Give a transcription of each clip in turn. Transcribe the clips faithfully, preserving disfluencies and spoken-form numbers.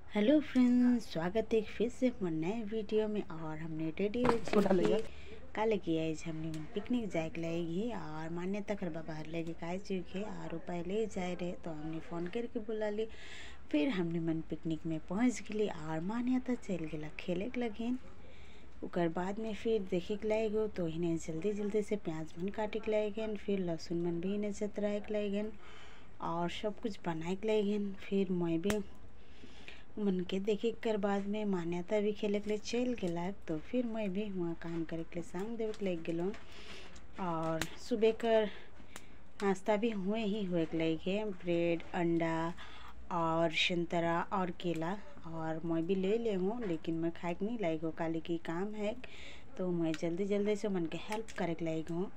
Hello friends, स्वागत है फिर से मोर नए वीडियो में। और हमने रेडी हो चुके काले किया हमने मन पिकनिक जाए लगी और मान्यता कर बाबा लेके का चुके और पहले जाए रहे तो हमने फ़ोन करके बुला ली। फिर हमने मन पिकनिक में पहुंच गली और मान्यता चल गला खेले लगिन। उकर बाद में फिर देखे के लाए गो तो इन्हें जल्दी जल्दी से प्याज मन काटे के लाए गन, फिर लहसुन मन भी इन्हें चतराए के लाए गन और सब कुछ बनाए के लाए गन। फिर मैं भी मन के देखे कर बाद में मान्यता भी खेले के लिए चल गया तो फिर मैं भी वहाँ काम करे के लिए संग देवे के लग गलो। और सुबह कर नाश्ता भी हुए ही हुए के लगे ब्रेड अंडा और संतरा और केला। और मैं भी ले ले हूँ लेकिन मैं खाए के नहीं लायक हूँ, काले की काम है तो मैं जल्दी जल्दी से मन के हेल्प करे के लायक हूँ।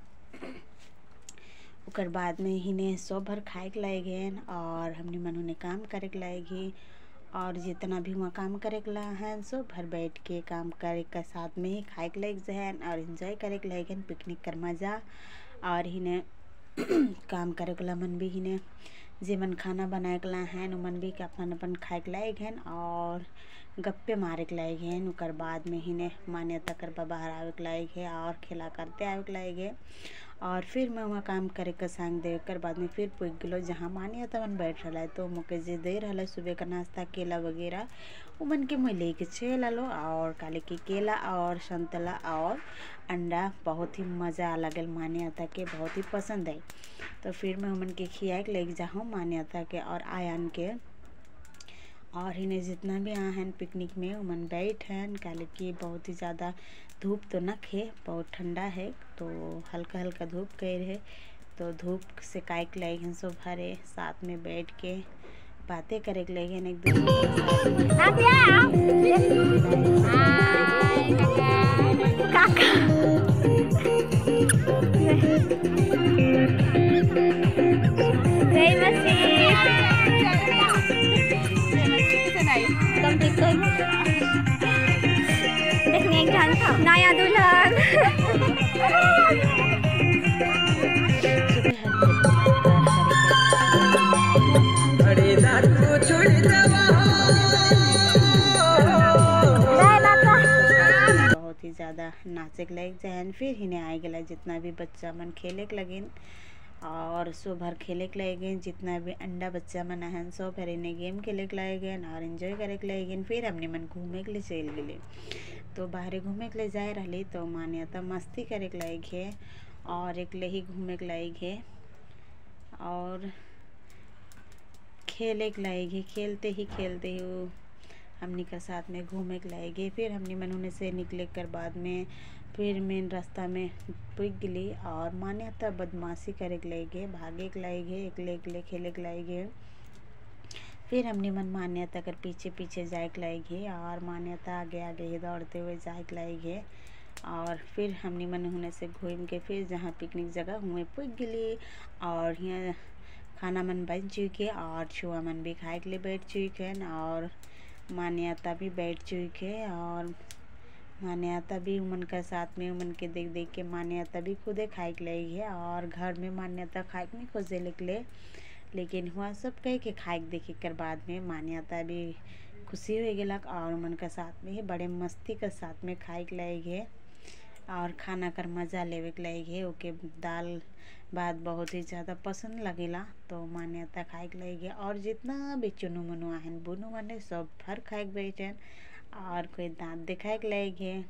उकर बाद में ही सब भर खाए के लाए और हमने मन उन्हें काम करे के लाएगी। और जितना भी वहाँ काम करे के ला है सब भर बैठ के काम करे के साथ में ही खाए के लायक जहन और एंजॉय करे के लायक पिकनिक कर मज़ा। और हिने काम करे के ला मन भी हिने जे मन खाना बनाए के ला है मन भी अपन अपन खाए के लायक हैं और गप्पे मारे के लायक हैं। उकर बाद में हिने मान्यता कर बाहर आवे के लायक है और खेला करते आवे के लायक है। और फिर मैं वहाँ काम करे के संग दे कर बाद में फिर पुग गलो जहाँ मान्यता मन बैठ रहा है तो मुके जे दे रहा है सुबह का नाश्ता केला वगैरह वो मन के मैं लेके चल लो। और काले की केला और संतला और अंडा बहुत ही मज़ा लगल, मान्यता के बहुत ही पसंद है तो फिर मैं मन के खियाए के लेके जाऊँ मान्यता के और आयन के। और इन्हें जितना भी आए हैं पिकनिक में मन बैठ हैं काले की बहुत ही ज़्यादा धूप तो न है, बहुत ठंडा है तो हल्का हल्का धूप कह रहे तो धूप से काय के लगे हैं सब भरे साथ में बैठ के बातें करे के लगे एक नया दुल्हन बहुत ही ज़्यादा नाचे के लायक जहन। फिर हिने आए गला जितना भी बच्चा मन खेले के लगिन और सो भर खेले के लगे जितना भी अंडा बच्चा मन है सो फिर इन्हें गेम खेले के लगे और एंजॉय करे के लगे। फिर हमने मन घूमे के लिए चल गए तो बाहर घूमे के लिए जाए रही तो मान्यता मस्ती करे के लायक है और एक ले ही घूमे के लायक है और खेले के लायक है, खेलते ही खेलते ही वो हमने का साथ में घूमे के लायक। फिर हमने मन उन्हें से निकले कर बाद में फिर मेन रास्ता में पुग गली और मान्यता बदमाशी करे के लायक भागे के लायक एक ले एक ले खेले के लायक। फिर हमने मन मान्यता कर पीछे पीछे जाए के लायक है और मान्यता आगे आगे दौड़ते हुए जाए के लायक है। और फिर हमने मन होने से घूम के फिर जहाँ पिकनिक जगह हुए पुग गली और यहाँ खाना मन बन चुके और छुआ मन भी खाए के लिए बैठ चुके हैं और मान्यता भी बैठ चुके है। और मान्यता भी उमन का साथ में उमन के देख देख के मान्यता भी खुदे खाए के लगी है और घर में मान्यता खाए के नहीं खोजे निकले लेकिन हुआ सब कह के खाए के देखे कर बाद में मान्यता भी खुशी हो गया और उमन का साथ में ही बड़े मस्ती के साथ में खाए के लगी है और खाना कर मज़ा लेवे के लगी है। ओके दाल भात बहुत ही ज़्यादा पसंद लगेला तो मान्यता खाए के लगी है और जितना भी चुनु मुनु आहन बुनु मने सब भर खाए के बैठे और कोई दांत दिखाए के लगे है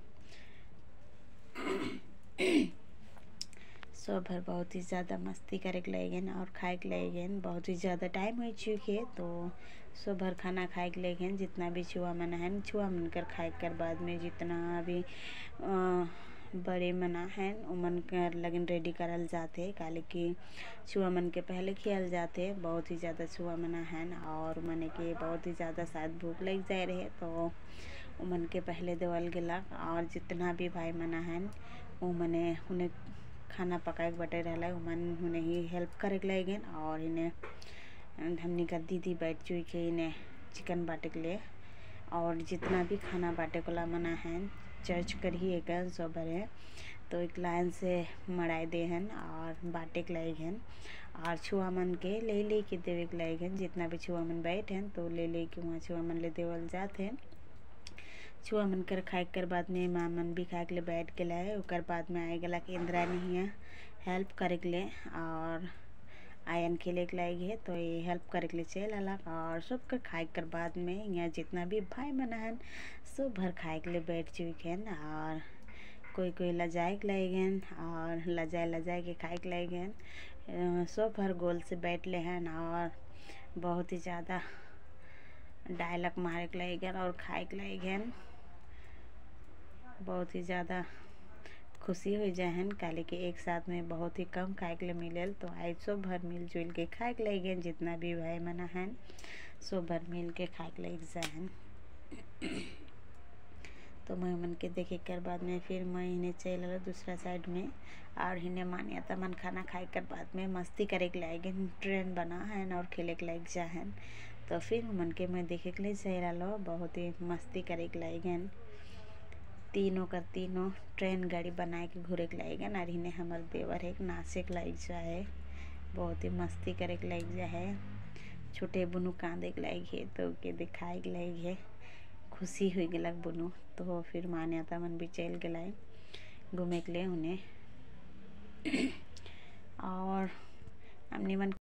सब भर बहुत ही ज़्यादा मस्ती करे के लगे और खाए के लगे। बहुत ही ज़्यादा टाइम हो चुके तो सब भर खाना खाए के लगे जितना भी छुआ मन है छुआ मन कर खाए कर बाद में जितना भी आ, बड़े मना हैं उमन कर लगन रेडी करल जाते काले की छुआ मन के पहले खियल जाते बहुत ही ज़्यादा छुआ मना हैं और मने के बहुत ही ज़्यादा शायद भूख लग जाए रहे तो उमन के पहले देवल गला। और जितना भी भाई मना हैं वो मने उन्हें खाना पकाए के बटे रहा उमन उन्हें ही हेल्प करे के लगे और इन्हें हमने का दीदी बैठ चुकी इन्हें चिकन बाटे के लिए और जितना भी खाना बाटे को ला मना है चर्च कर ही एक सब भरे तो एक लाइन से मड़ाए दे हैं और बाटे के लायक हैं और छुआ मन के ले ले के देवे के लायक हैं। जितना भी छुआ मन बैठे हैं तो ले ले के वहाँ छुआ मन ले देवल जाते हैं। छुआ मन कर खाए कर बाद में माँ मन भी खाए के लिए बैठ गया है। ओकर बाद में आए गला के इंद्रानी हियाँ हेल्प करे के लिए और आयन खेले के लायक है तो ये हेल्प करे के लिए चल अलग। और सब कर खाए कर बाद में यहाँ जितना भी भाई मन हैं सब भर खाए के लिए बैठ चुके हैं। और कोई कोई लजाए के लायक हैं और लजाए लजाए के खाए के लायक हैं। सब भर गोल से बैठ ले हैं और बहुत ही ज़्यादा डायलॉग मारे के लायक हैं और खाए के लायक हैं। बहुत ही ज़्यादा खुशी हो जाए हैं काले के एक साथ में बहुत ही कम खाए के लिए मिलल। तो आज सब भर मिलजुल के खाए के लायक हैं। जितना भी भाई मना हैं सब भर मिल के खाए के लायक जाए। तो मैं मन के देखे कर बाद में फिर मैं इन्हें चल रहा दूसरा साइड में और इन्हें मान्यता मन खाना खाए कर बाद में मस्ती करे के लायक ट्रेन बना है और खेले के लायक जा है। तो फिर मन के मैं देखे के लिए चल रहा बहुत ही मस्ती करे के लायक हैं। तीनों का तीनों ट्रेन गाड़ी बनाए के घूरे के लायक हैं। और इन्हें हमारे देवर है नाचे के लायक जा है। बहुत ही मस्ती करे के लायक जा है। छोटे बुनू कांदे के लायक है तो के दिखाए के लायक है। खुशी हुई गलक बुनू तो फिर मान्यता मन भी चल गए घूमे के लिए उन्हें। और हमने मन